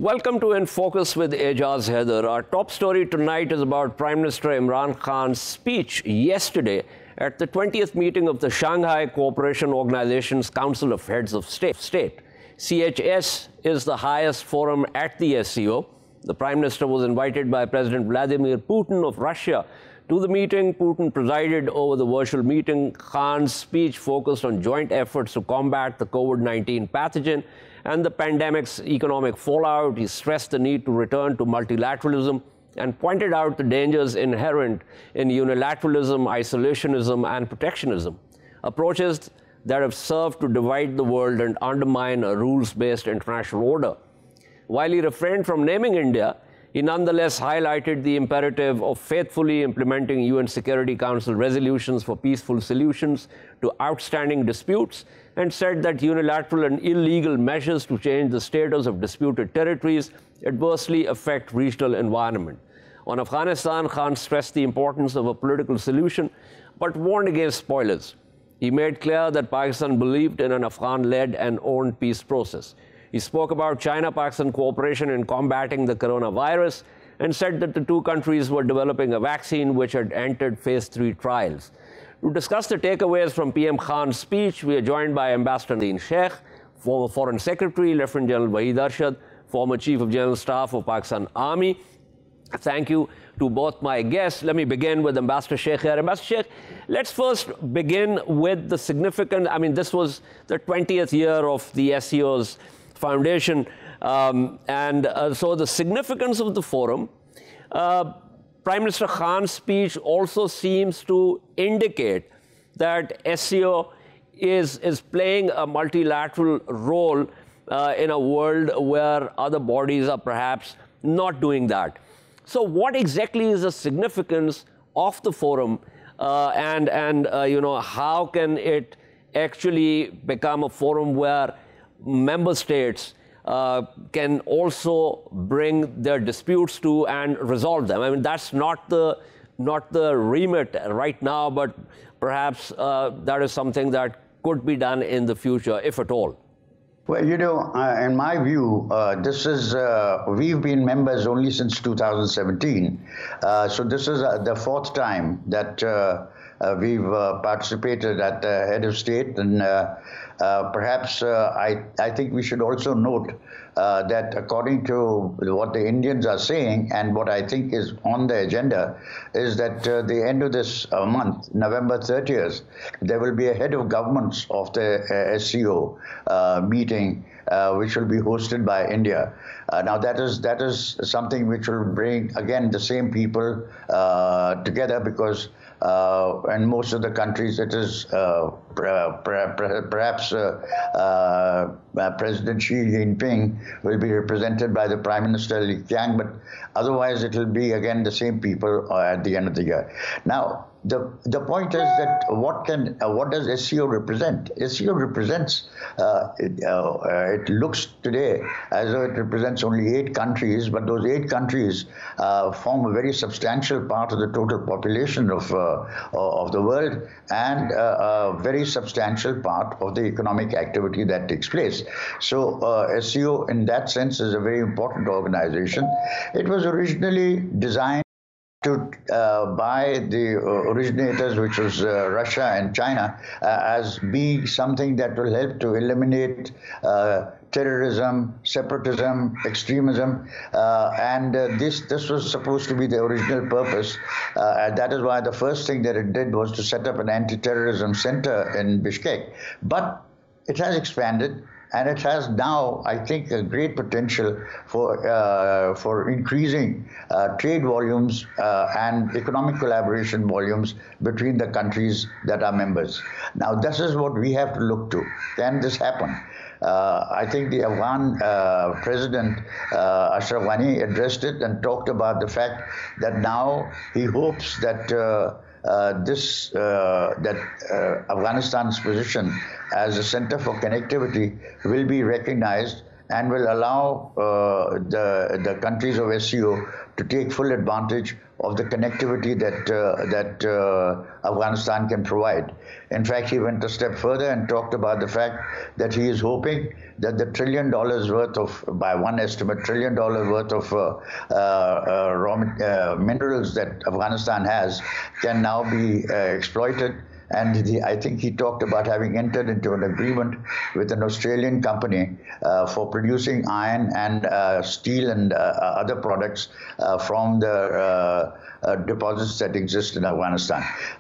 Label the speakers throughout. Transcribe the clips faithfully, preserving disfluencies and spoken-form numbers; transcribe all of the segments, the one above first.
Speaker 1: Welcome to In Focus with Aijaz Haider. Our top story tonight is about Prime Minister Imran Khan's speech yesterday at the twentieth meeting of the Shanghai Cooperation Organization's Council of Heads of State. C H S is the highest forum at the S C O. The Prime Minister was invited by President Vladimir Putin of Russia to the meeting. Putin presided over the virtual meeting. Khan's speech focused on joint efforts to combat the COVID nineteen pathogen and the pandemic's economic fallout. He stressed the need to return to multilateralism and pointed out the dangers inherent in unilateralism, isolationism, and protectionism, approaches that have served to divide the world and undermine a rules-based international order. While he refrained from naming India, he nonetheless highlighted the imperative of faithfully implementing U N Security Council resolutions for peaceful solutions to outstanding disputes, and said that unilateral and illegal measures to change the status of disputed territories adversely affect regional environment. On Afghanistan, Khan stressed the importance of a political solution, but warned against spoilers. He made clear that Pakistan believed in an Afghan-led and owned peace process. He spoke about China-Pakistan cooperation in combating the coronavirus and said that the two countries were developing a vaccine which had entered phase three trials. To discuss the takeaways from P M Khan's speech, we are joined by Ambassador Nadeem Sheikh, former Foreign Secretary, Lieutenant General Waheed Arshad, former Chief of General Staff of Pakistan Army. Thank you to both my guests. Let me begin with Ambassador Sheikh here. Ambassador Sheikh, let's first begin with the significant, I mean, this was the twentieth year of the S C O's foundation, um, and uh, so the significance of the forum. Uh, Prime Minister Khan's speech also seems to indicate that S C O is, is playing a multilateral role uh, in a world where other bodies are perhaps not doing that. So what exactly is the significance of the forum, uh, and, and uh, you know, how can it actually become a forum where member states uh, can also bring their disputes to and resolve them? I mean, that's not the not the remit right now, but perhaps uh, that is something that could be done in the future, if at all.
Speaker 2: Well, you know, uh, in my view, uh, this is, uh, we've been members only since two thousand seventeen. Uh, so this is uh, the fourth time that uh, uh, we've uh, participated at the head of state. And uh, uh, perhaps uh, I, I think we should also note uh, that according to what the Indians are saying and what I think is on the agenda is that uh, the end of this uh, month, November thirtieth, there will be a head of governments of the uh, S C O uh, meeting, uh, which will be hosted by India. Uh, now that is that is something which will bring again the same people uh, together, because uh, in most of the countries it is uh, perhaps uh, uh, President Xi Jinping will be represented by the Prime Minister Li Qiang, but otherwise it will be again the same people uh, at the end of the year. Now, The, the point is that what can uh, what does S C O represent? S C O represents, uh, it, uh, it looks today as though it represents only eight countries, but those eight countries uh, form a very substantial part of the total population of, uh, of the world, and uh, a very substantial part of the economic activity that takes place. So uh, S C O in that sense is a very important organization. It was originally designed to uh, by the uh, originators, which was uh, Russia and China, uh, as being something that will help to eliminate uh, terrorism, separatism, extremism, uh, and uh, this this was supposed to be the original purpose. Uh, and that is why the first thing that it did was to set up an anti-terrorism center in Bishkek. But it has expanded, and it has now, I think, a great potential for uh, for increasing uh, trade volumes uh, and economic collaboration volumes between the countries that are members. Now, this is what we have to look to. Can this happen? Uh, I think the Afghan uh, president, uh, Ashraf Ghani, addressed it and talked about the fact that now he hopes that uh, Uh, this uh, that uh, Afghanistan's position as a center for connectivity will be recognized and will allow uh, the, the countries of S C O to take full advantage of the connectivity that uh, that uh, Afghanistan can provide. In fact, he went a step further and talked about the fact that he is hoping that the trillion dollars worth of, by one estimate, trillion dollars worth of uh, uh, uh, raw uh, minerals that Afghanistan has can now be uh, exploited. And the, I think he talked about having entered into an agreement with an Australian company uh, for producing iron and uh, steel and uh, other products uh, from the uh, uh, deposits that exist in Afghanistan.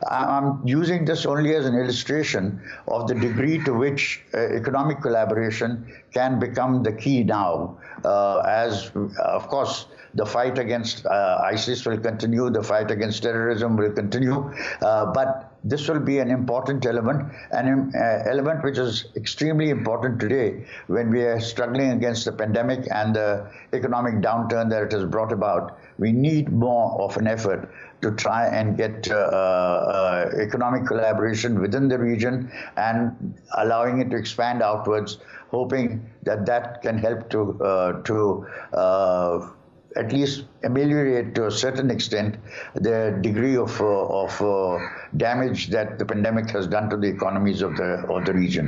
Speaker 2: I'm using this only as an illustration of the degree to which uh, economic collaboration can become the key now, uh, as, uh, of course, the fight against uh, ISIS will continue, the fight against terrorism will continue, uh, but this will be an important element, an uh, element which is extremely important today when we are struggling against the pandemic and the economic downturn that it has brought about. We need more of an effort to try and get uh, uh, economic collaboration within the region and allowing it to expand outwards, hoping that that can help to, uh, to uh, at least ameliorate to a certain extent the degree of, uh, of uh, damage that the pandemic has done to the economies of the, of the region.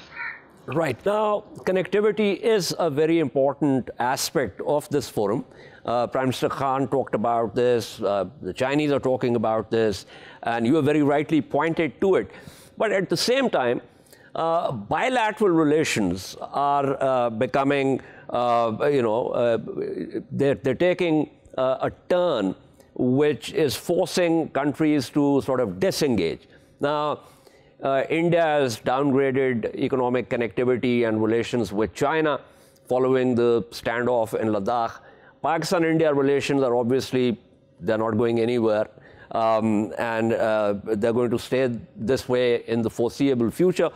Speaker 1: Right. Now, connectivity is a very important aspect of this forum. Uh, Prime Minister Khan talked about this, uh, the Chinese are talking about this, and you have very rightly pointed to it. But at the same time, uh, bilateral relations are uh, becoming Uh, you know, uh, they're, they're taking uh, a turn which is forcing countries to sort of disengage. Now, uh, India has downgraded economic connectivity and relations with China following the standoff in Ladakh. Pakistan-India relations are obviously, they're not going anywhere. Um, and uh, they're going to stay this way in the foreseeable future.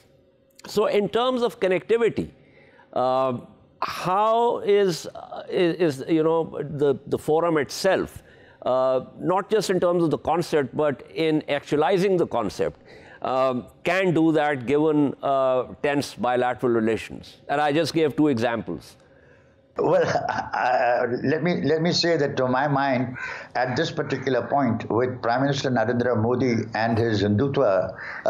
Speaker 1: So in terms of connectivity, uh, how is, uh, is, is, you know, the, the forum itself, uh, not just in terms of the concept, but in actualizing the concept, um, can do that given uh, tense bilateral relations? And I just gave two examples.
Speaker 2: Well, uh, let me let me say that to my mind, at this particular point, with Prime Minister Narendra Modi and his Hindutva, uh,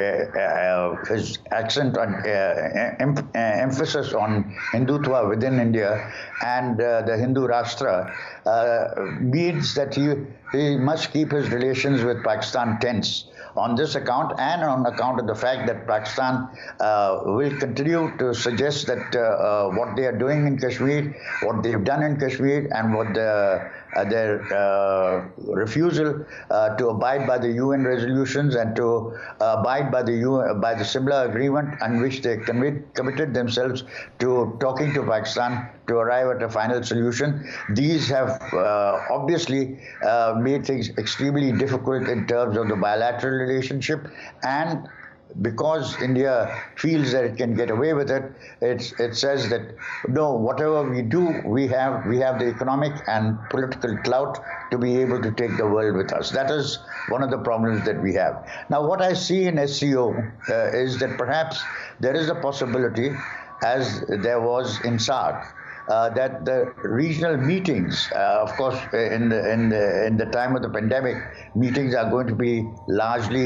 Speaker 2: uh, his accent on uh, em uh, emphasis on Hindutva within India and uh, the Hindu Rashtra, uh, means that he he must keep his relations with Pakistan tense on this account, and on account of the fact that Pakistan uh, will continue to suggest that uh, uh, what they are doing in Kashmir, what they've done in Kashmir, and what the, uh, their uh, refusal uh, to abide by the U N resolutions and to uh, abide by the U N, by the Simla agreement, on which they commit, committed themselves to talking to Pakistan to arrive at a final solution. These have uh, obviously uh, made things extremely difficult in terms of the bilateral relationship, and because India feels that it can get away with it, it's, it says that no, whatever we do, we have we have the economic and political clout to be able to take the world with us. That is one of the problems that we have. Now, what I see in S C O uh, is that perhaps there is a possibility, as there was in SAARC, Uh, that the regional meetings, uh, of course, in the, in the in the time of the pandemic, meetings are going to be largely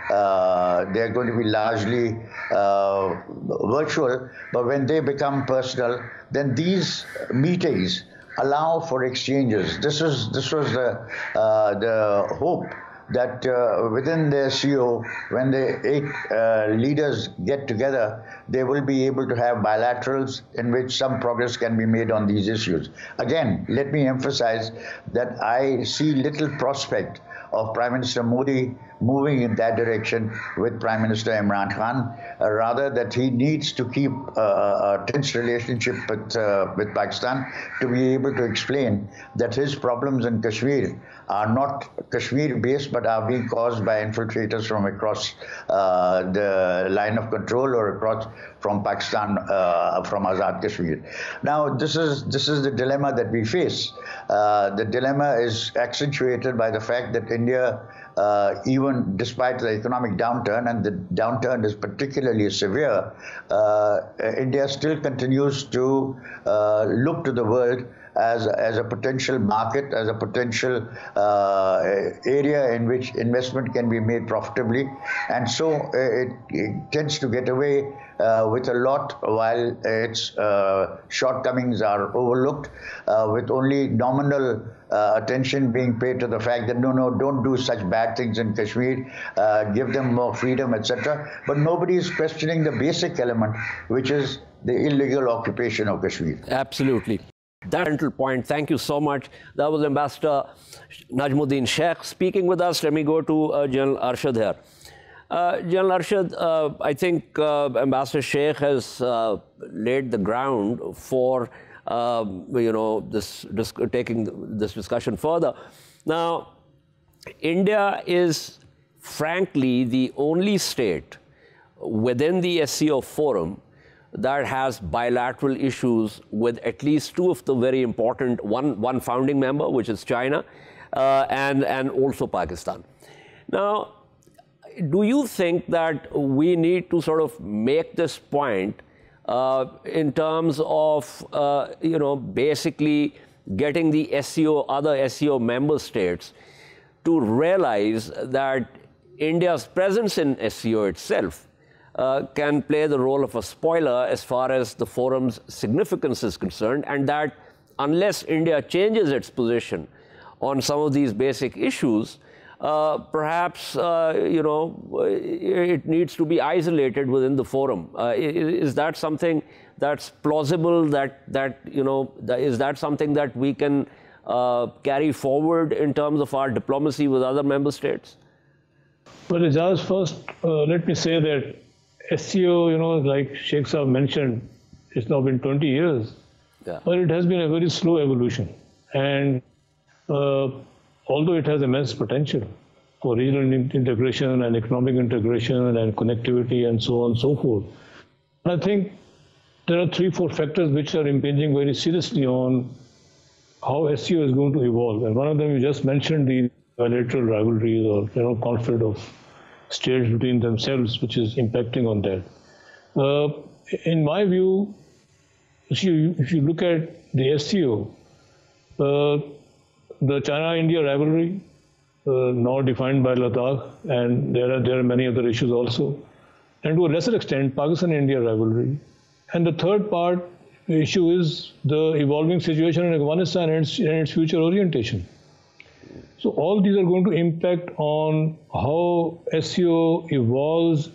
Speaker 2: uh, they're going to be largely uh, virtual. But when they become personal, then these meetings allow for exchanges. This is this was the uh, the hope that uh, within the S C O, when the eight uh, leaders get together, they will be able to have bilaterals in which some progress can be made on these issues. Again, let me emphasize that I see little prospect of Prime Minister Modi moving in that direction with Prime Minister Imran Khan, uh, rather that he needs to keep uh, a tense relationship with, uh, with Pakistan to be able to explain that his problems in Kashmir are not Kashmir-based, but are being caused by infiltrators from across uh, the line of control or across from Pakistan, uh, from Azad Kashmir. Now, this is this is the dilemma that we face. Uh, the dilemma is accentuated by the fact that India, uh, even despite the economic downturn, and the downturn is particularly severe, uh, India still continues to uh, look to the world as, as a potential market, as a potential uh, area in which investment can be made profitably. And so it, it tends to get away uh, with a lot while its uh, shortcomings are overlooked, uh, with only nominal uh, attention being paid to the fact that, no, no, don't do such bad things in Kashmir, uh, give them more freedom, et cetera. But nobody is questioning the basic element, which is the illegal occupation of Kashmir.
Speaker 1: Absolutely. That central point. Thank you so much. That was Ambassador Najmuddin Sheikh speaking with us. Let me go to uh, General Arshad here. Uh, General Arshad, uh, I think uh, Ambassador Sheikh has uh, laid the ground for uh, you know this, this taking this discussion further. Now, India is frankly the only state within the S C O forum that has bilateral issues with at least two of the very important, one, one founding member, which is China, uh, and, and also Pakistan. Now, do you think that we need to sort of make this point uh, in terms of, uh, you know, basically getting the S C O, other S C O member states to realize that India's presence in S C O itself Uh, can play the role of a spoiler as far as the forum's significance is concerned, and that unless India changes its position on some of these basic issues, uh, perhaps, uh, you know, it needs to be isolated within the forum. Uh, is, is that something that's plausible, that, that you know, that, is that something that we can uh, carry forward in terms of our diplomacy with other member states?
Speaker 3: Well, Ijaz, first, uh, let me say that S C O, you know, like Sheikh Saab mentioned, it's now been twenty years, yeah. But it has been a very slow evolution. And uh, although it has immense potential for regional integration and economic integration and connectivity and so on and so forth, I think there are three, four factors which are impinging very seriously on how S C O is going to evolve. And one of them, you just mentioned, the bilateral rivalries or, you know, conflict of states between themselves, which is impacting on that. Uh, in my view, if you, if you look at the S C O, uh, the China-India rivalry, uh, now defined by Ladakh, and there are, there are many other issues also, and to a lesser extent, Pakistan-India rivalry. And the third part, the issue is the evolving situation in Afghanistan and its, and its future orientation. So all these are going to impact on how S C O evolves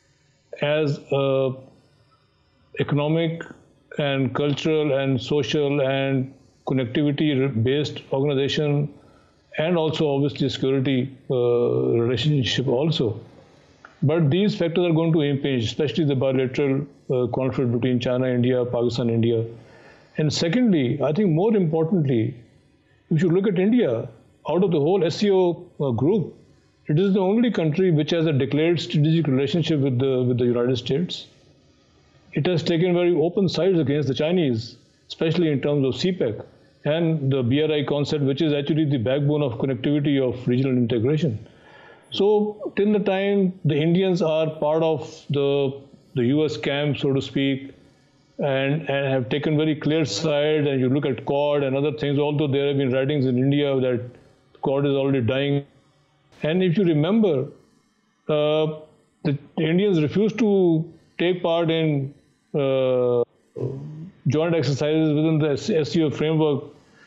Speaker 3: as a economic and cultural and social and connectivity-based organization, and also obviously security uh, relationship also. But these factors are going to impinge, especially the bilateral uh, conflict between China, India, Pakistan, India. And secondly, I think more importantly, if you look at India, out of the whole S C O uh, group, it is the only country which has a declared strategic relationship with the, with the United States. It has taken very open sides against the Chinese, especially in terms of C PEC and the B R I concept, which is actually the backbone of connectivity of regional integration. So till the time the Indians are part of the, the U S camp, so to speak, and, and have taken very clear side, and you look at Quad and other things, although there have been writings in India that Quad is already dying. And if you remember, uh, the, the Indians refused to take part in uh, joint exercises within the S C O framework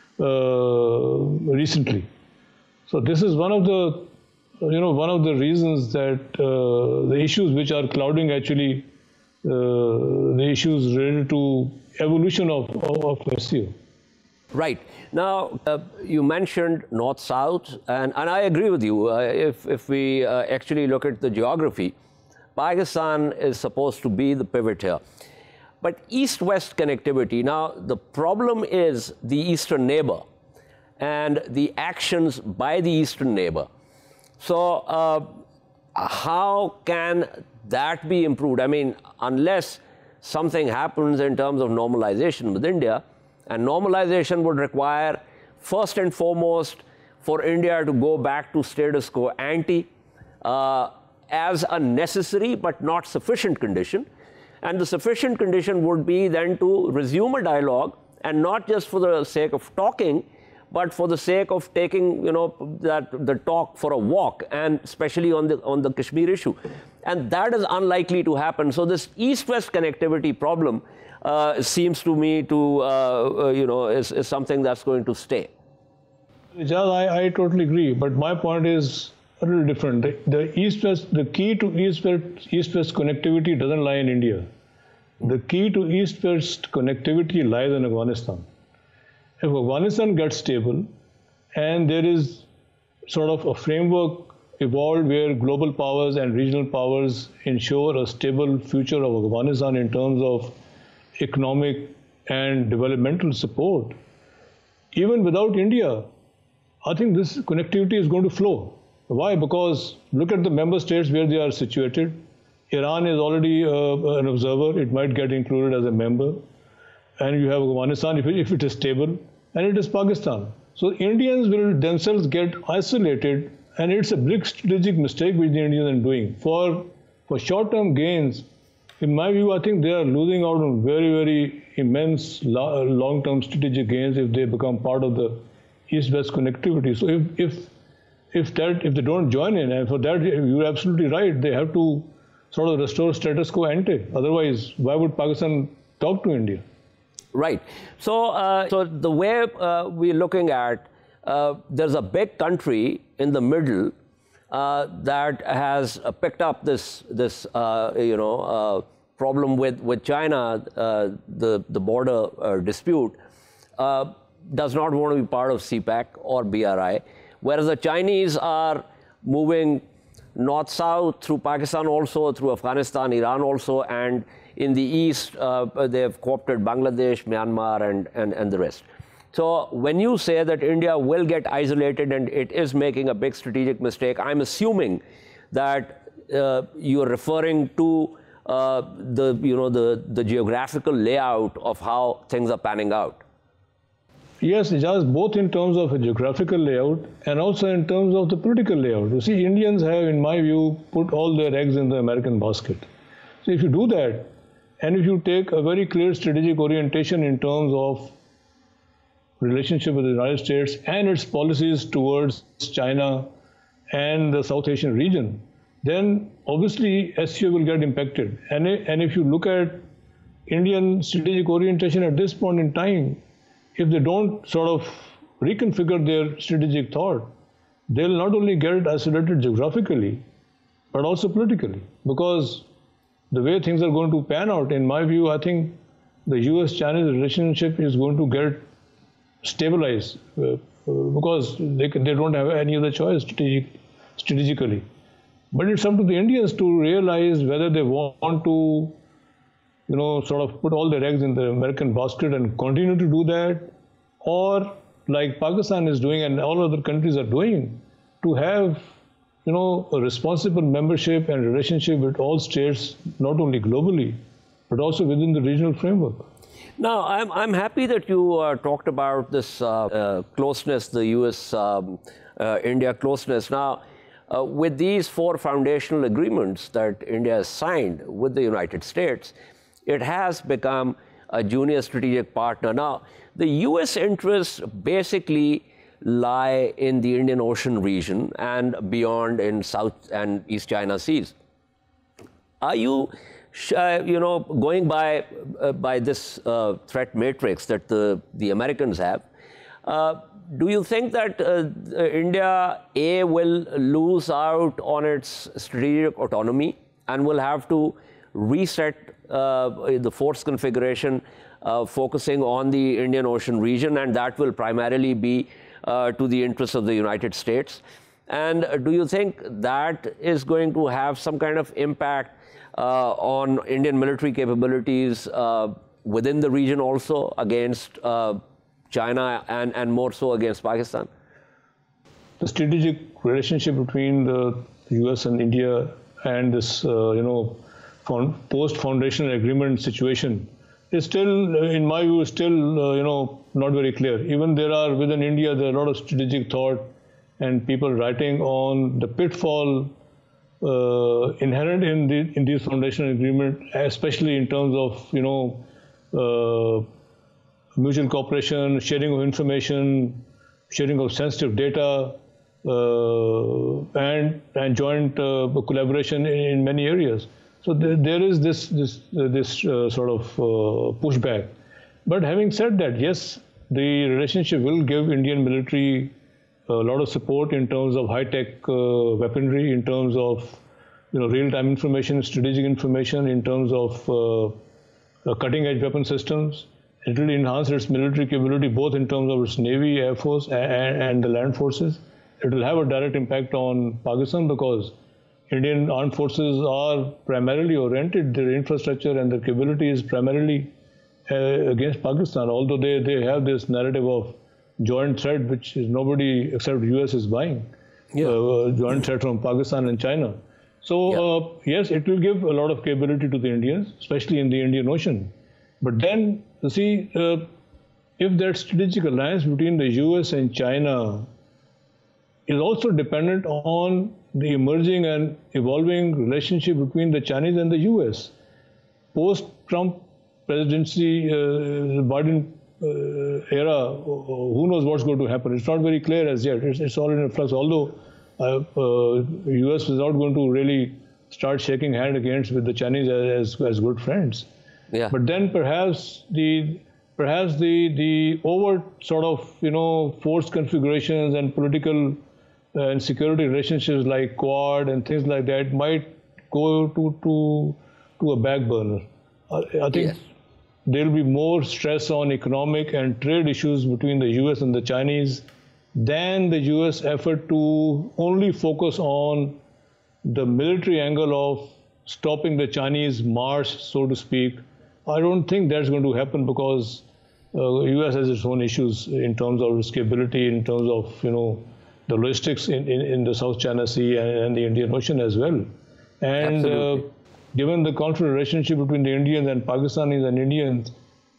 Speaker 3: uh, recently. So this is one of the, you know, one of the reasons that uh, the issues which are clouding actually uh, the issues related to evolution of, of, of S C O.
Speaker 1: Right. Now, uh, you mentioned North-South, and, and I agree with you. Uh, if, if we uh, actually look at the geography, Pakistan is supposed to be the pivot here. But East-West connectivity, now the problem is the eastern neighbor and the actions by the eastern neighbor. So, uh, how can that be improved? I mean, unless something happens in terms of normalization with India, and normalization would require, first and foremost, for India to go back to status quo ante uh, as a necessary but not sufficient condition. And the sufficient condition would be then to resume a dialogue, and not just for the sake of talking, but for the sake of taking, you know, that the talk for a walk, and especially on the on the Kashmir issue. And that is unlikely to happen. So this east-west connectivity problem uh, seems to me to, uh, uh, you know, is, is something that's going to stay.
Speaker 3: Ijaz, I, I totally agree, but my point is a little different. The, the east-west, the key to east-west east-west connectivity doesn't lie in India. The key to east-west connectivity lies in Afghanistan. If Afghanistan gets stable, and there is sort of a framework evolved where global powers and regional powers ensure a stable future of Afghanistan in terms of economic and developmental support, even without India, I think this connectivity is going to flow. Why? Because look at the member states where they are situated. Iran is already uh, an observer. It might get included as a member. And you have Afghanistan if it, if it is stable, and it is Pakistan. So Indians will themselves get isolated, and it's a big strategic mistake which the Indians are doing. For, for short-term gains, in my view, I think they are losing out on very, very immense long-term strategic gains if they become part of the East-West connectivity. So if, if, if, that, if they don't join in, and for that, you're absolutely right, they have to sort of restore status quo ante. Otherwise, why would Pakistan talk to India?
Speaker 1: Right. So, uh, so the way uh, we're looking at, uh, there's a big country in the middle uh, that has uh, picked up this, this uh, you know, uh, problem with, with China, uh, the, the border uh, dispute, uh, does not want to be part of CPEC or B R I, whereas the Chinese are moving north-south through Pakistan also, through Afghanistan, Iran also, and in the east, uh, they've co-opted Bangladesh, Myanmar, and, and, and the rest. So when you say that India will get isolated and it is making a big strategic mistake, I'm assuming that uh, you're referring to uh, the, you know, the, the geographical layout of how things are panning out.
Speaker 3: Yes, Ijaz, both in terms of a geographical layout and also in terms of the political layout. You see, Indians have, in my view, put all their eggs in the American basket. So if you do that, and if you take a very clear strategic orientation in terms of relationship with the United States and its policies towards China and the South Asian region, then obviously S C O will get impacted. And, and if you look at Indian strategic orientation at this point in time, if they don't sort of reconfigure their strategic thought, they'll not only get isolated geographically, but also politically. Because the way things are going to pan out, in my view, I think the U S China relationship is going to get stabilized uh, because they, they don't have any other choice strategic, strategically. But it's up to the Indians to realize whether they want to, you know, sort of put all their eggs in the American basket and continue to do that, or like Pakistan is doing and all other countries are doing, to have, you know, a responsible membership and relationship with all states, not only globally, but also within the regional framework.
Speaker 1: Now, I'm, I'm happy that you uh, talked about this uh, uh, closeness, the U S um, uh, India closeness. Now, uh, with these four foundational agreements that India has signed with the United States, it has become a junior strategic partner. Now, the U S interests basically lie in the Indian Ocean region and beyond in South and East China Seas. Are you, uh, you know, going by uh, by this uh, threat matrix that the the Americans have? Uh, do you think that uh, India A will lose out on its strategic autonomy and will have to reset uh, the force configuration, uh, focusing on the Indian Ocean region, and that will primarily be uh, to the interests of the United States? And uh, do you think that is going to have some kind of impact uh, on Indian military capabilities uh, within the region also against uh, China and, and more so against Pakistan?
Speaker 3: the strategic relationship between the U S and India and this, uh, you know, post-foundational agreement situation is still, in my view, still, uh, you know, not very clear. Even there are, within India, there are a lot of strategic thought and people writing on the pitfall uh, inherent in, the, in these foundational agreements, especially in terms of, you know, uh, mutual cooperation, sharing of information, sharing of sensitive data, uh, and, and joint uh, collaboration in, in many areas. So there, there is this this uh, this uh, sort of uh, pushback. But having said that, yes, the relationship will give Indian military a lot of support in terms of high-tech uh, weaponry, in terms of you know real-time information, strategic information, in terms of uh, uh, cutting-edge weapon systems. It will enhance its military capability both in terms of its Navy, Air Force, and, and the land forces. It will have a direct impact on Pakistan because Indian armed forces are primarily oriented, their infrastructure and their capability is primarily uh, against Pakistan, although they, they have this narrative of joint threat, which is nobody except U S is buying, yeah. uh, joint threat from Pakistan and China. So, yeah. uh, yes, it will give a lot of capability to the Indians, especially in the Indian Ocean. But then, you see, uh, if that strategic alliance between the U S and China is also dependent on the emerging and evolving relationship between the Chinese and the U S. Post-Trump presidency, uh, Biden uh, era, who knows what's going to happen? It's not very clear as yet. It's, it's all in a flux, although uh, uh, U S is not going to really start shaking hand against with the Chinese as, as good friends.
Speaker 1: Yeah.
Speaker 3: But then perhaps the perhaps the the overt sort of you know force configurations and political uh, and security relationships like Quad and things like that might go to to to a back burner. I, I think yes. there will be more stress on economic and trade issues between the U S and the Chinese than the U S effort to only focus on the military angle of stopping the Chinese march, so to speak. I don't think that's going to happen because uh, U S has its own issues in terms of its capability, in terms of you know the logistics in, in, in the South China Sea and, and the Indian Ocean as well. And uh, given the conflict relationship between the Indians and Pakistanis and Indians,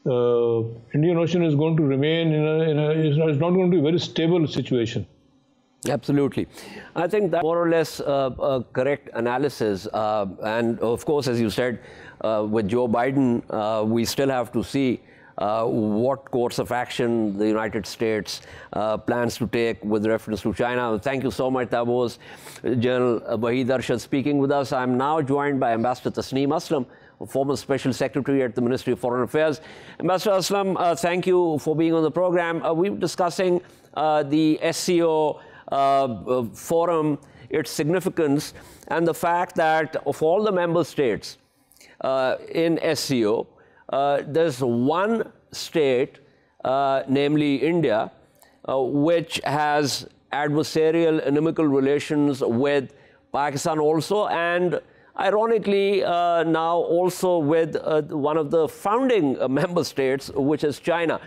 Speaker 3: uh, Indian Ocean is going to remain in a, in a it's not, it's not going to be a very stable situation.
Speaker 1: Absolutely. I think that more or less uh, a correct analysis. Uh, and of course, as you said, uh, with Joe Biden, uh, we still have to see uh, what course of action the United States uh, plans to take with reference to China. Thank you so much. That was General Waheed Arshad speaking with us. I'm now joined by Ambassador Tasneem Aslam, former Special Secretary at the Ministry of Foreign Affairs. Ambassador Aslam, uh, thank you for being on the program. Uh, we were discussing uh, the S C O Uh, uh, forum, its significance, and the fact that of all the member states uh, in S C O, uh, there's one state, uh, namely India, uh, which has adversarial, inimical relations with Pakistan also, and ironically uh, now also with uh, one of the founding uh, member states, which is China.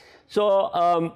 Speaker 1: So um,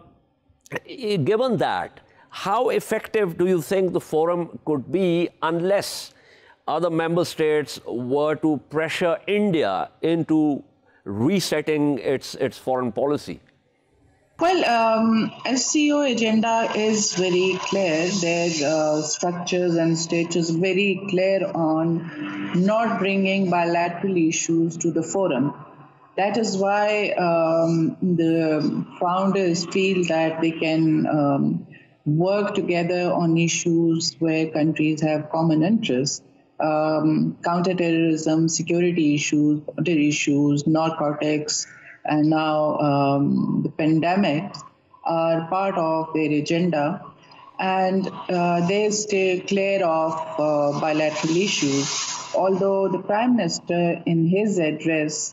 Speaker 1: given that, how effective do you think the forum could be unless other member states were to pressure India into resetting its, its foreign policy?
Speaker 4: Well, um, S C O agenda is very clear. Their uh, structures and status very clear on not bringing bilateral issues to the forum. That is why um, the founders feel that they can um, work together on issues where countries have common interests. Um, counterterrorism, security issues, water issues, narcotics, and now um, the pandemic are part of their agenda. And uh, they stay clear of uh, bilateral issues. Although the Prime Minister in his address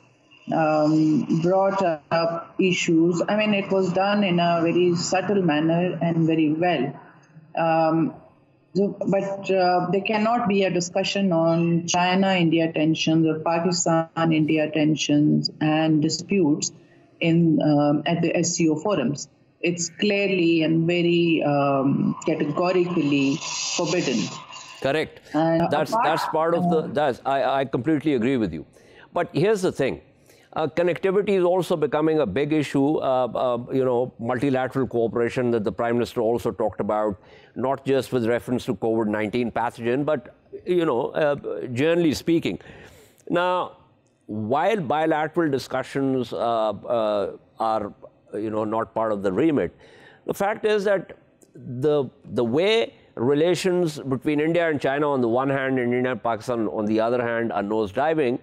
Speaker 4: um, brought up issues, I mean, it was done in a very subtle manner and very well. Um, So, but uh, there cannot be a discussion on China-India tensions or Pakistan-India tensions and disputes in um, at the S C O forums. it's clearly and very um, categorically forbidden.
Speaker 1: Correct.
Speaker 4: And
Speaker 1: that's
Speaker 4: apart,
Speaker 1: that's part of the. That's I, I completely agree with you. But here's the thing. Uh, connectivity is also becoming a big issue. Uh, uh, you know, multilateral cooperation that the Prime Minister also talked about, not just with reference to COVID nineteen pathogen, but, you know, uh, generally speaking. Now, while bilateral discussions uh, uh, are, you know, not part of the remit, the fact is that the the way relations between India and China on the one hand and India and Pakistan on the other hand are nosediving,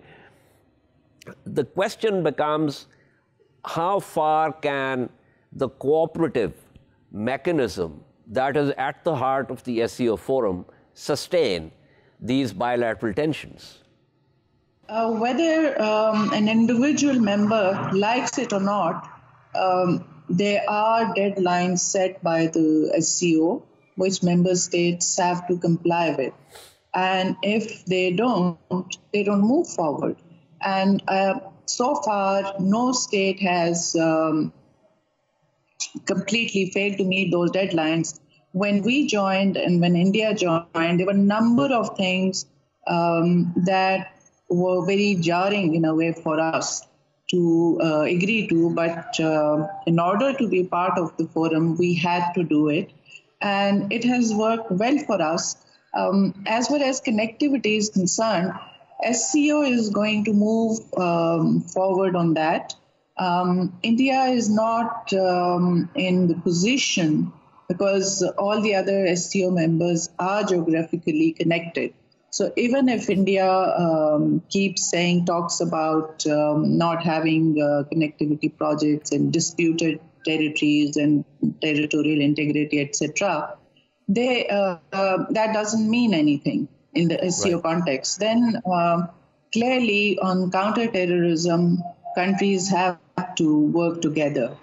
Speaker 1: the question becomes how far can the cooperative mechanism that is at the heart of the S C O forum sustain these bilateral tensions?
Speaker 4: Uh, whether um, an individual member likes it or not, um, there are deadlines set by the S C O, which member states have to comply with. And if they don't, they don't move forward. And uh, so far, no state has um, completely failed to meet those deadlines. When we joined and when India joined, there were a number of things um, that were very jarring in a way for us to uh, agree to. But uh, in order to be part of the forum, we had to do it. And it has worked well for us. Um, as far as connectivity is concerned, S C O is going to move um, forward on that. Um, India is not um, in the position because all the other S C O members are geographically connected. So even if India um, keeps saying, talks about um, not having uh, connectivity projects and disputed territories and territorial integrity, et cetera, they uh, uh, that doesn't mean anything in the S C O right. context. Then uh, clearly on counterterrorism, countries have to work together.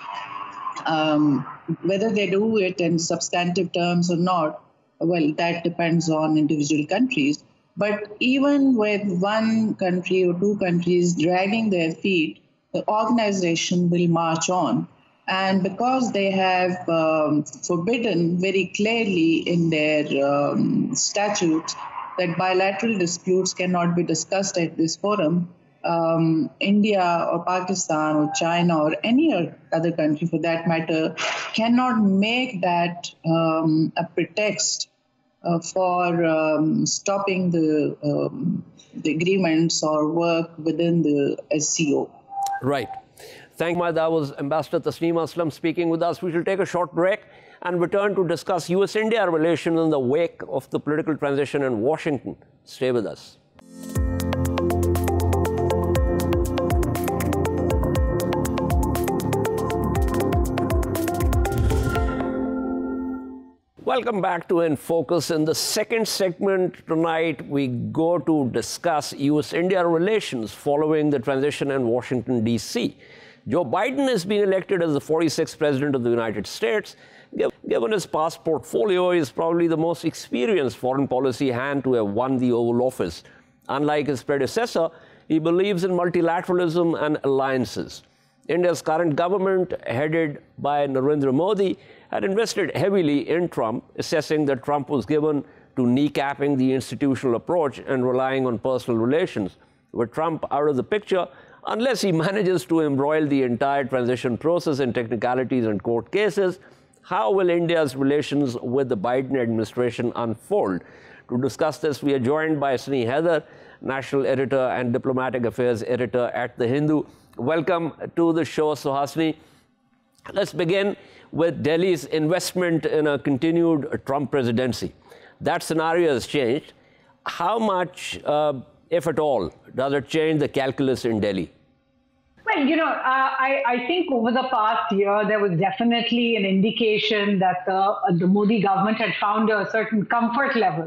Speaker 4: Um, whether they do it in substantive terms or not, well, that depends on individual countries. But even with one country or two countries dragging their feet, the organization will march on. And because they have um, forbidden very clearly in their um, statutes that bilateral disputes cannot be discussed at this forum, um, India or Pakistan or China or any other country for that matter cannot make that um, a pretext uh, for um, stopping the, um, the agreements or work within the S C O.
Speaker 1: Right. Thank you. That was Ambassador Tasneem Aslam speaking with us. We shall take a short break and return to discuss U S India relations in the wake of the political transition in Washington. Stay with us. Welcome back to In Focus. In the second segment tonight, we go to discuss U S India relations following the transition in Washington, D C Joe Biden has been elected as the forty-sixth President of the United States. Given his past portfolio, he is probably the most experienced foreign policy hand to have won the Oval Office. Unlike his predecessor, he believes in multilateralism and alliances. India's current government, headed by Narendra Modi, had invested heavily in Trump, assessing that Trump was given to kneecapping the institutional approach and relying on personal relations. With Trump out of the picture, unless he manages to embroil the entire transition process in technicalities and court cases, how will India's relations with the Biden administration unfold? To discuss this, we are joined by Hasni Haider, National Editor and Diplomatic Affairs Editor at The Hindu. Welcome to the show, Suhasini. Let's begin with Delhi's investment in a continued Trump presidency. That scenario has changed. How much, uh, if at all, does it change the calculus in Delhi?
Speaker 5: Well, you know, uh, I, I think over the past year, there was definitely an indication that the, uh, the Modi government had found a certain comfort level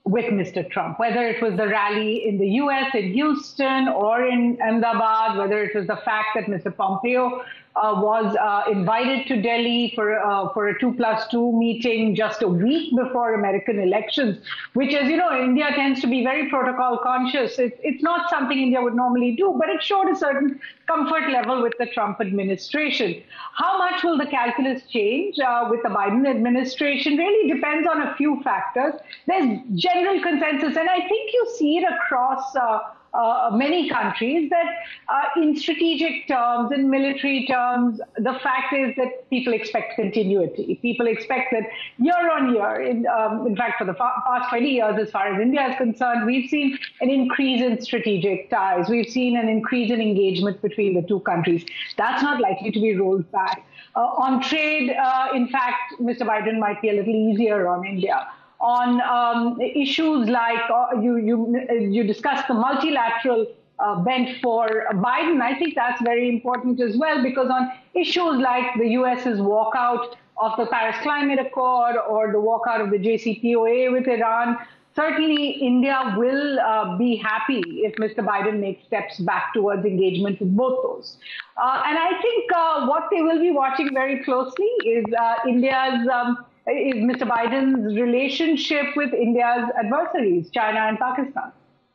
Speaker 5: with Mister Trump, whether it was the rally in the U S, in Houston, or in Ahmedabad, whether it was the fact that Mister Pompeo uh, was uh, invited to Delhi for, uh, for a two plus two meeting just a week before American elections, which, as you know, India tends to be very protocol conscious. It's, it's not something India would normally do, but it showed a certain comfort level with the Trump administration. How much will the calculus change uh, with the Biden administration really depends on a few factors. There's general consensus, and I think you see it across uh, uh, many countries, that uh, in strategic terms, in military terms, the fact is that people expect continuity. People expect that year on year, in, um, in fact, for the past twenty years, as far as India is concerned, we've seen an increase in strategic ties. We've seen an increase in engagement between the two countries. That's not likely to be rolled back. Uh, on trade, uh, in fact, Mister Biden might be a little easier on India. On um, issues like uh, you, you, you discussed the multilateral uh, bent for Biden, I think that's very important as well, because on issues like the U S's walkout of the Paris Climate Accord or the walkout of the J C P O A with Iran, certainly India will uh, be happy if Mister Biden makes steps back towards engagement with both those. Uh, and I think uh, what they will be watching very closely is uh, India's, um, is Mister Biden's relationship with India's adversaries, China and Pakistan.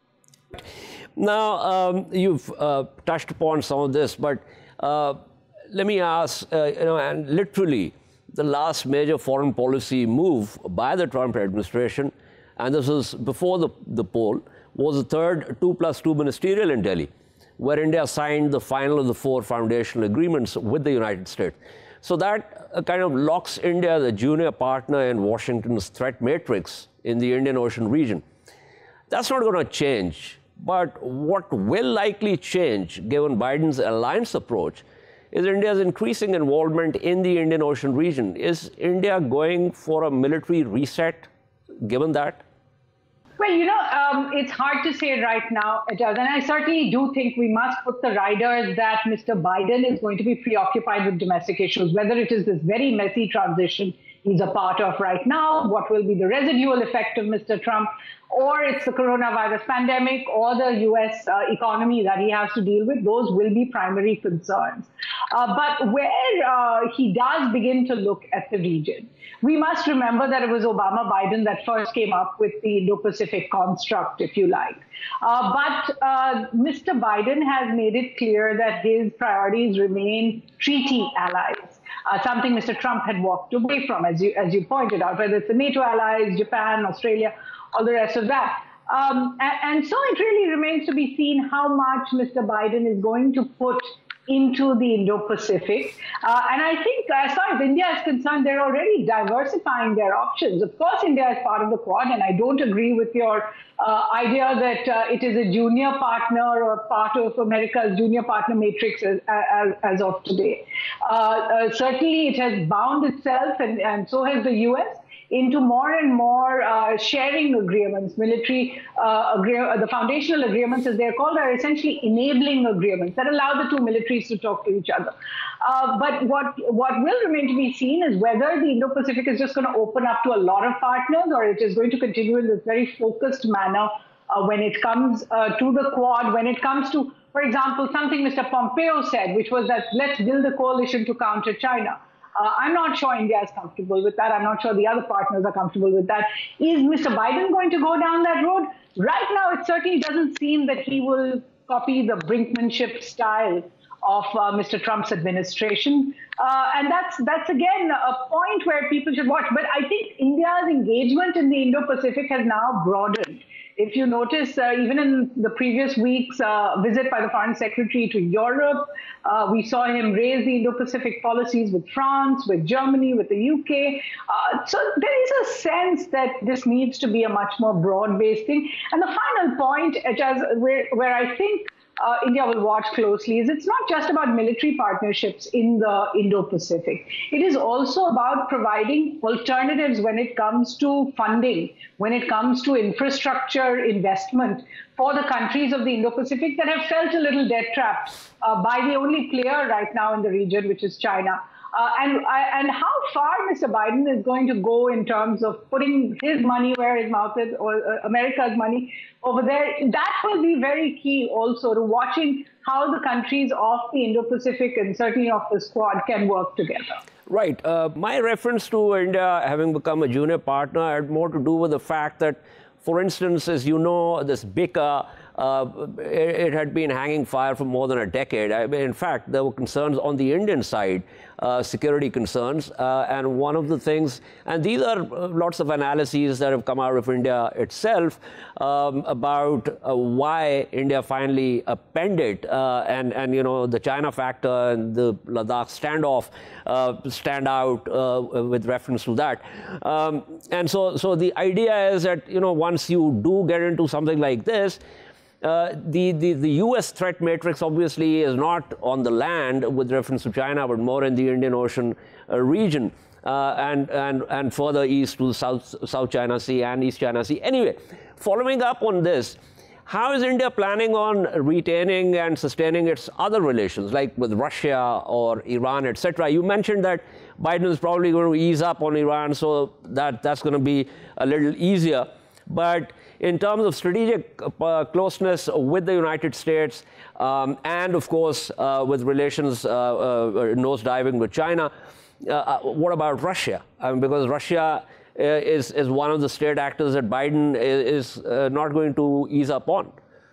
Speaker 1: Now, um, you've uh, touched upon some of this, but uh, let me ask, uh, you know, and literally the last major foreign policy move by the Trump administration, and this is before the, the poll, was the third two plus two ministerial in Delhi, where India signed the final of the four foundational agreements with the United States. So that uh, kind of locks India as a junior partner in Washington's threat matrix in the Indian Ocean region. That's not going to change. But what will likely change, given Biden's alliance approach, is India's increasing involvement in the Indian Ocean region. Is India going for a military reset, given that?
Speaker 5: Well, you know, um, it's hard to say right now, Ajaz, and I certainly do think we must put the riders that Mister Biden is going to be preoccupied with domestic issues, whether it is this very messy transition he's a part of right now, what will be the residual effect of Mister Trump, or it's the coronavirus pandemic, or the U S uh, economy that he has to deal with. Those will be primary concerns. Uh, but where uh, he does begin to look at the region, we must remember that it was Obama-Biden that first came up with the Indo-Pacific construct, if you like. Uh, but uh, Mister Biden has made it clear that his priorities remain treaty allies. Uh, something Mister Trump had walked away from, as you, as you pointed out, whether it's the NATO allies, Japan, Australia, all the rest of that. Um, and, and so it really remains to be seen how much Mister Biden is going to put into the Indo-Pacific. Uh, and I think as far as India is concerned, they're already diversifying their options. Of course, India is part of the Quad, and I don't agree with your uh, idea that uh, it is a junior partner or part of America's junior partner matrix as, as, as of today. Uh, uh, certainly, it has bound itself, and, and so has the U S, into more and more uh, sharing agreements. Military, uh, agree the foundational agreements, as they're called, are essentially enabling agreements that allow the two militaries to talk to each other. Uh, but what, what will remain to be seen is whether the Indo-Pacific is just going to open up to a lot of partners, or it is going to continue in this very focused manner uh, when it comes uh, to the Quad, when it comes to, for example, something Mister Pompeo said, which was that let's build a coalition to counter China. Uh, I'm not sure India is comfortable with that. I'm not sure the other partners are comfortable with that. Is Mister Biden going to go down that road? Right now, it certainly doesn't seem that he will copy the brinkmanship style of uh, Mister Trump's administration. Uh, and that's, that's, again, a point where people should watch. But I think India's engagement in the Indo-Pacific has now broadened. If you notice, uh, even in the previous week's uh, visit by the Foreign Secretary to Europe, uh, we saw him raise the Indo-Pacific policies with France, with Germany, with the U K. Uh, so there is a sense that this needs to be a much more broad-based thing. And the final point, Ajaz, where, where I think Uh, India will watch closely, is it's not just about military partnerships in the Indo-Pacific. It is also about providing alternatives when it comes to funding, when it comes to infrastructure investment for the countries of the Indo-Pacific that have felt a little debt trapped uh, by the only player right now in the region, which is China. Uh, and, and how far Mister Biden is going to go in terms of putting his money where his mouth is, or uh, America's money over there, that will be very key also to watching how the countries of the Indo-Pacific and certainly of the Quad can work together.
Speaker 1: Right. Uh, my reference to India having become a junior partner had more to do with the fact that, for instance, as you know, this B I C A, uh, it, it had been hanging fire for more than a decade. I mean, in fact, there were concerns on the Indian side, uh, security concerns. Uh, and one of the things, and these are lots of analyses that have come out of India itself um, about uh, why India finally appended it. Uh, and, and, you know, the China factor and the Ladakh standoff uh, stand out uh, with reference to that. Um, and so, so the idea is that, you know, once you do get into something like this, Uh, the, the, the U S threat matrix obviously is not on the land with reference to China, but more in the Indian Ocean uh, region uh, and, and, and further east to the South, South China Sea and East China Sea. Anyway, following up on this, how is India planning on retaining and sustaining its other relations, like with Russia or Iran, et cetera? You mentioned that Biden is probably going to ease up on Iran, so that, that's going to be a little easier. But in terms of strategic uh, closeness with the United States um, and, of course, uh, with relations uh, uh, nosediving with China, uh, what about Russia? I mean, because Russia is, is one of the state actors that Biden is, is uh, not going to ease up on.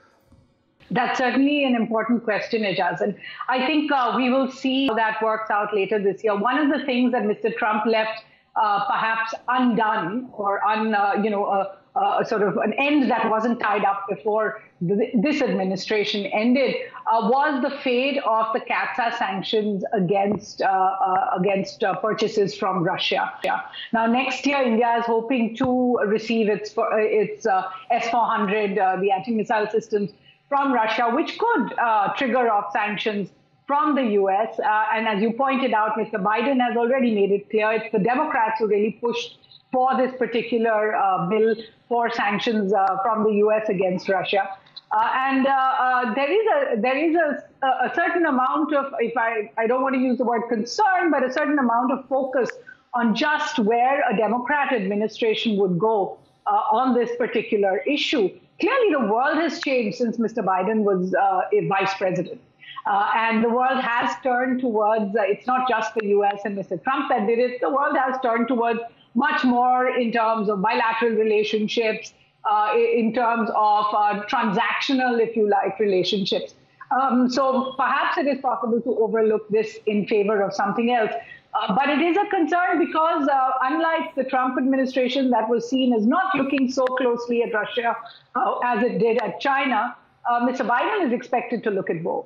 Speaker 5: That's certainly an important question, Ijaz. And I think uh, we will see how that works out later this year. One of the things that Mister Trump left uh, perhaps undone or un, uh, you know, uh, Uh, sort of an end that wasn't tied up before th this administration ended uh, was the fade of the CAATSA sanctions against uh, uh, against uh, purchases from Russia. Yeah. Now, next year, India is hoping to receive its uh, its uh, S four hundred, uh, the anti-missile systems from Russia, which could uh, trigger off sanctions from the U S. Uh, and as you pointed out, Mister Biden has already made it clear it's the Democrats who really pushed for this particular uh, bill for sanctions uh, from the U S against Russia. Uh, and uh, uh, there is a there is a, a certain amount of, if I, I don't want to use the word concern, but a certain amount of focus on just where a Democrat administration would go uh, on this particular issue. Clearly, the world has changed since Mister Biden was uh, a vice president. Uh, and the world has turned towards, uh, it's not just the U S and Mister Trump that did it, the world has turned towards much more in terms of bilateral relationships, uh, in terms of uh, transactional, if you like, relationships. Um, so perhaps it is possible to overlook this in favor of something else. Uh, but it is a concern because uh, unlike the Trump administration that was seen as not looking so closely at Russia uh, as it did at China, uh, Mister Biden is expected to look at both.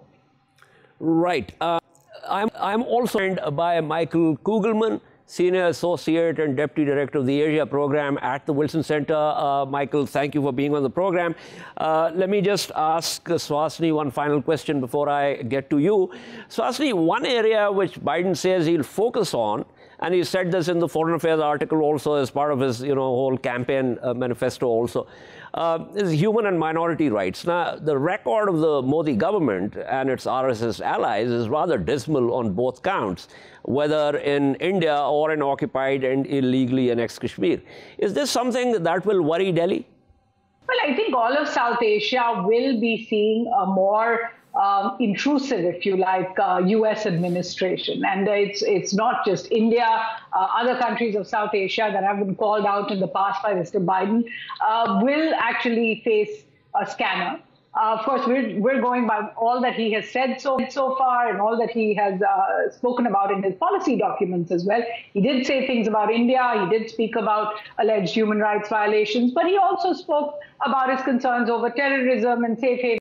Speaker 1: Right. Uh, I'm, I'm also joined by Michael Kugelman, Senior Associate and Deputy Director of the Asia Program at the Wilson Center. Uh, Michael, thank you for being on the program. Uh, let me just ask Suhasini one final question before I get to you. Suhasini, one area which Biden says he'll focus on, and he said this in the Foreign Affairs article also as part of his, you know, whole campaign uh, manifesto also, uh, is human and minority rights. Now, the record of the Modi government and its R S S allies is rather dismal on both counts, whether in India or in occupied and illegally annexed Kashmir. Is this something that will worry Delhi?
Speaker 5: Well, I think all of South Asia will be seeing a more um, intrusive, if you like, uh, U S administration. And it's, it's not just India. Uh, other countries of South Asia that have been called out in the past by Mister Biden uh, will actually face a scanner. Uh, of course, we're, we're going by all that he has said so, so far and all that he has uh, spoken about in his policy documents as well. He did say things about India. He did speak about alleged human rights violations, but he also spoke about his concerns over terrorism and safe haven.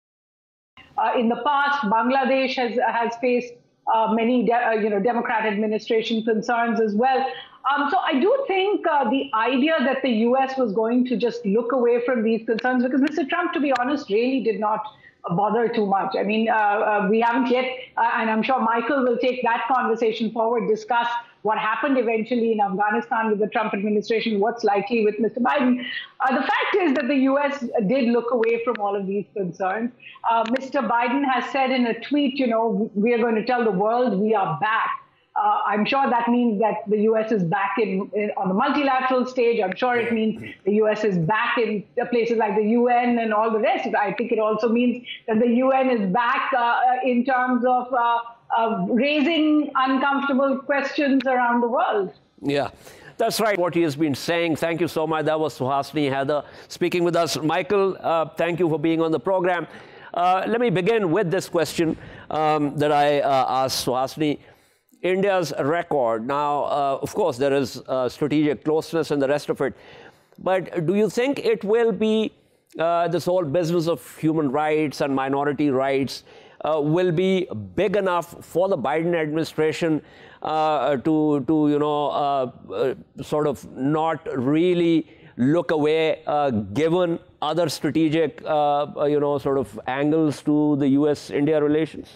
Speaker 5: Uh, in the past, Bangladesh has, has faced uh, many de uh, you know, Democrat administration concerns as well. Um, so I do think uh, the idea that the U S was going to just look away from these concerns, because Mister Trump, to be honest, really did not bother too much. I mean, uh, uh, we haven't yet, uh, and I'm sure Michael will take that conversation forward, discuss what happened eventually in Afghanistan with the Trump administration, what's likely with Mister Biden. Uh, the fact is that the U S did look away from all of these concerns. Uh, Mister Biden has said in a tweet, you know, we are going to tell the world we are back. Uh, I'm sure that means that the U S is back in, in on the multilateral stage. I'm sure it means the U S is back in places like the U N and all the rest. I think it also means that the U N is back uh, in terms of uh, uh, raising uncomfortable questions around the world.
Speaker 1: Yeah. That's right, what he has been saying. Thank you so much. That was Suhasini Haidar speaking with us. Michael, uh, thank you for being on the program. Uh, let me begin with this question um, that I uh, asked Suhasini. India's record. Now, uh, of course, there is uh, strategic closeness and the rest of it. But do you think it will be uh, this whole business of human rights and minority rights uh, will be big enough for the Biden administration uh, to, to, you know, uh, uh, sort of not really look away, uh, given other strategic, uh, you know, sort of angles to the U S India relations?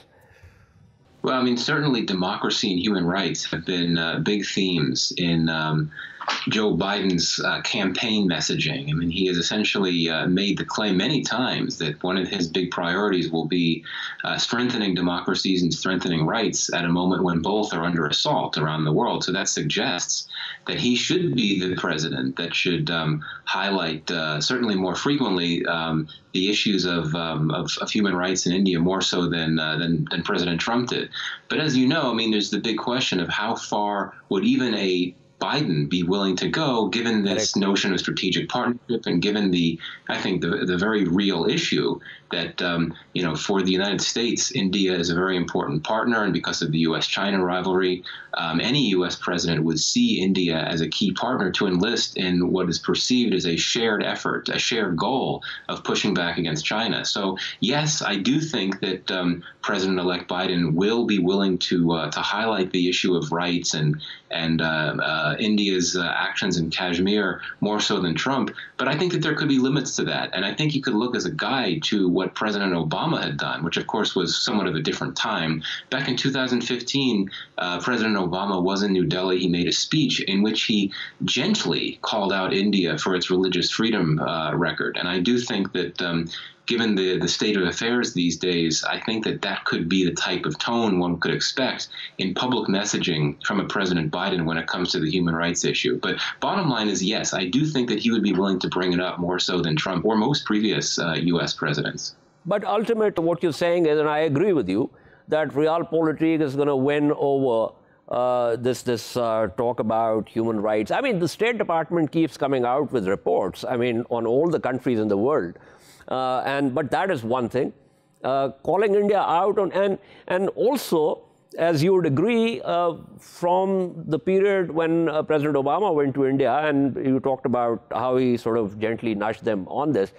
Speaker 6: Well, I mean, certainly democracy and human rights have been uh, big themes in um, Joe Biden's uh, campaign messaging. I mean, he has essentially uh, made the claim many times that one of his big priorities will be uh, strengthening democracies and strengthening rights at a moment when both are under assault around the world. So that suggests that he should be the president that should um, highlight, uh, certainly more frequently, um, the issues of, um, of of human rights in India more so than, uh, than than President Trump did. But as you know, I mean, there's the big question of how far would even a Biden be willing to go, given this notion of strategic partnership and given the, I think, the the very real issue that, um, you know, for the United States, India is a very important partner. And because of the U S China rivalry, um, any U S president would see India as a key partner to enlist in what is perceived as a shared effort, a shared goal of pushing back against China. So, yes, I do think that um, President-elect Biden will be willing to uh, to highlight the issue of rights and, and uh, uh, India's uh, actions in Kashmir more so than Trump. But I think that there could be limits to that. And I think you could look as a guide to what President Obama had done, which, of course, was somewhat of a different time. Back in two thousand fifteen, uh, President Obama was in New Delhi. He made a speech in which he gently called out India for its religious freedom uh, record. And I do think that um, given the, the state of affairs these days, I think that that could be the type of tone one could expect in public messaging from a President Biden when it comes to the human rights issue. But bottom line is, yes, I do think that he would be willing to bring it up more so than Trump or most previous uh, U S presidents.
Speaker 1: But ultimately, what you're saying is, and I agree with you, that realpolitik is going to win over uh, this this uh, talk about human rights. I mean, the State Department keeps coming out with reports, I mean, on all the countries in the world. Uh, and but that is one thing. Uh, calling India out on and and also, as you would agree, uh, from the period when uh, President Obama went to India, and you talked about how he sort of gently nudged them on this,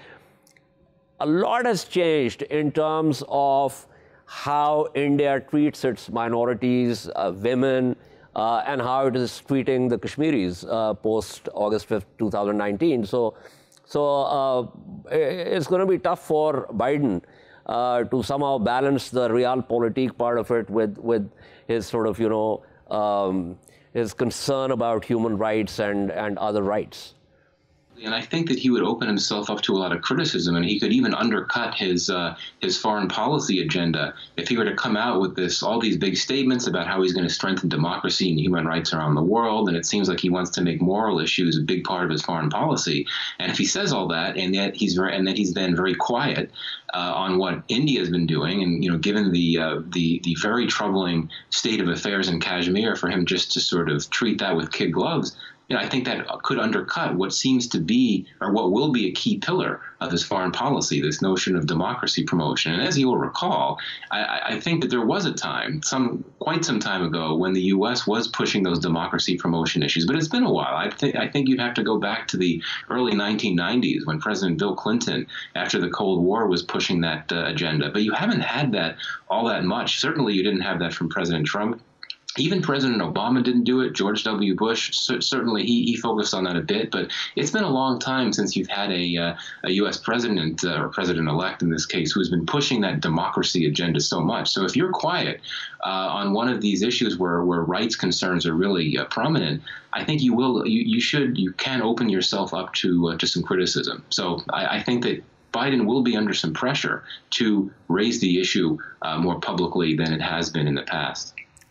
Speaker 1: a lot has changed in terms of how India treats its minorities, uh, women, uh, and how it is treating the Kashmiris uh, post August fifth, two thousand nineteen. So. So uh, it's going to be tough for Biden uh, to somehow balance the realpolitik part of it with, with his sort of, you know, um, his concern about human rights and, and other rights.
Speaker 6: And I think that he would open himself up to a lot of criticism, and he could even undercut his uh, his foreign policy agenda if he were to come out with this all these big statements about how he's going to strengthen democracy and human rights around the world. And it seems like he wants to make moral issues a big part of his foreign policy. And if he says all that, and yet he's very, and that he's then very quiet uh, on what India has been doing, and you know, given the uh, the the very troubling state of affairs in Kashmir, for him just to sort of treat that with kid gloves. You know, I think that could undercut what seems to be, or what will be, a key pillar of his foreign policy, this notion of democracy promotion. And as you will recall, I, I think that there was a time, some quite some time ago, when the U S was pushing those democracy promotion issues. But it's been a while. I, th- I think you'd have to go back to the early nineteen nineties when President Bill Clinton, after the Cold War, was pushing that uh, agenda. But you haven't had that all that much. Certainly you didn't have that from President Trump. Even President Obama didn't do it. George W. Bush, certainly he, he focused on that a bit. But it's been a long time since you've had a, uh, a U S president, uh, or president-elect in this case, who's been pushing that democracy agenda so much. So if you're quiet uh, on one of these issues where, where rights concerns are really uh, prominent, I think you will, you, you should, you can open yourself up to, uh, to some criticism. So I, I think that Biden will be under some pressure to raise the issue uh, more publicly than it has been in the past.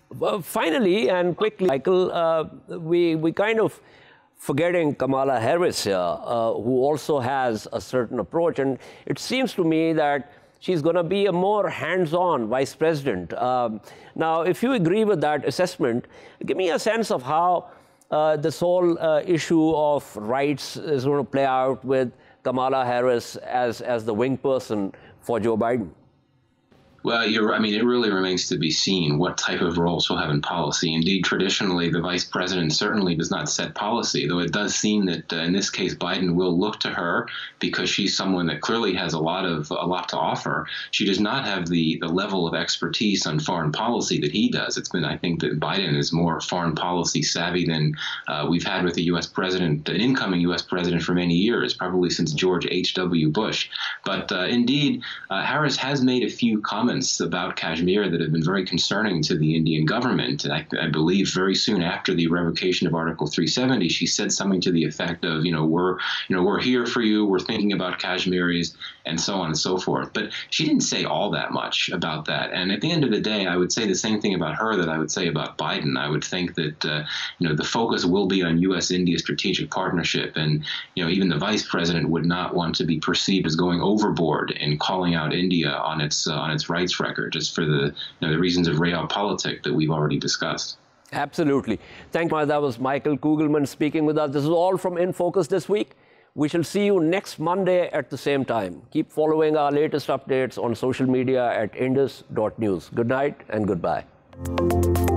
Speaker 1: Well, finally and quickly, Michael, uh, we, we kind of forgetting Kamala Harris here, uh, who also has a certain approach. And it seems to me that she's going to be a more hands-on vice president. Um, now, if you agree with that assessment, give me a sense of how uh, this whole uh, issue of rights is going to play out with Kamala Harris as, as the wing person for Joe Biden.
Speaker 6: Well, you're, I mean, it really remains to be seen what type of role she'll have in policy. Indeed, traditionally, the vice president certainly does not set policy, though it does seem that uh, in this case, Biden will look to her because she's someone that clearly has a lot of a lot to offer. She does not have the, the level of expertise on foreign policy that he does. It's been, I think, that Biden is more foreign policy savvy than uh, we've had with a U S president, an incoming U S president for many years, probably since George H W Bush. But uh, indeed, uh, Harris has made a few comments about Kashmir that have been very concerning to the Indian government. And I, I believe very soon after the revocation of Article three seventy, she said something to the effect of, you know, we're, you know, we're here for you, we're thinking about Kashmiris, and so on and so forth. But she didn't say all that much about that. And at the end of the day, I would say the same thing about her that I would say about Biden. I would think that, uh, you know, the focus will be on U S India strategic partnership. And, you know, even the vice president would not want to be perceived as going overboard in calling out India on its, uh, on its rights record, just for the, you know, the reasons of realpolitik that we've already discussed.
Speaker 1: Absolutely. Thank you. That was Michael Kugelman speaking with us. This is all from In Focus this week. We shall see you next Monday at the same time. Keep following our latest updates on social media at Indus dot news. Good night and goodbye.